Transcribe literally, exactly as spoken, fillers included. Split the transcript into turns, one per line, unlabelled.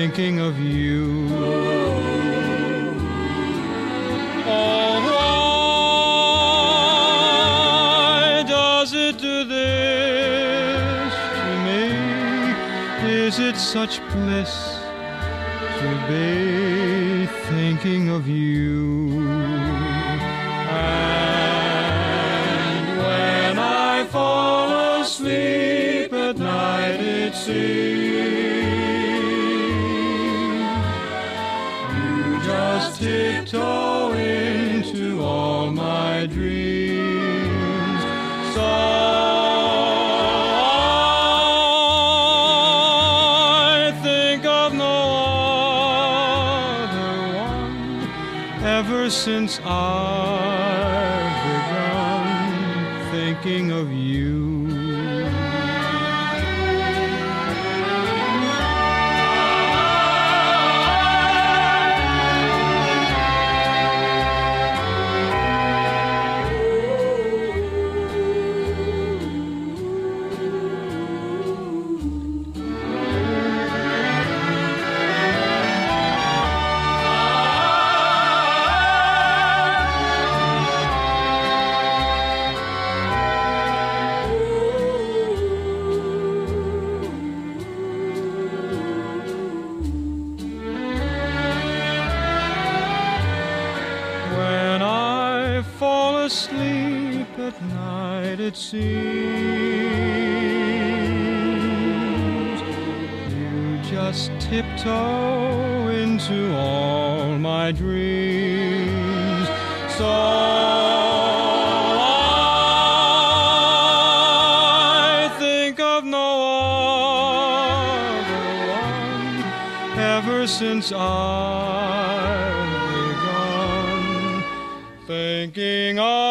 thinking of you. Oh, why does it do this to me? Is it such bliss to be thinking of you? And when I fall asleep at night, it seems you just tiptoe into all my dreams. So I think of no other one ever since I've begun thinking of you. Fall asleep at night, it seems you just tiptoe into all my dreams. So I think of no other one ever since I've begun thinking of